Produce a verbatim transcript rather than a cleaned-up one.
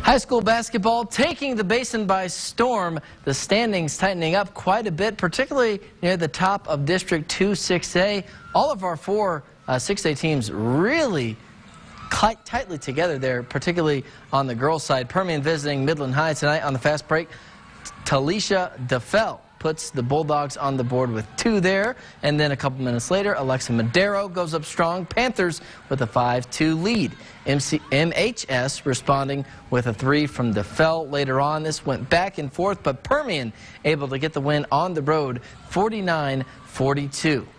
High school basketball taking the Basin by storm. The standings tightening up quite a bit, particularly near the top of District two six A. All of our four uh, six A teams really quite tightly together there, particularly on the girls' side. Permian visiting Midland High tonight on the fast break. Talisha DeFell puts the Bulldogs on the board with two there. And then a couple minutes later, Alexa Madero goes up strong. Panthers with a five two lead. M C M H S responding with a three from DeFell later on. This went back and forth, but Permian able to get the win on the road, forty-nine forty-two.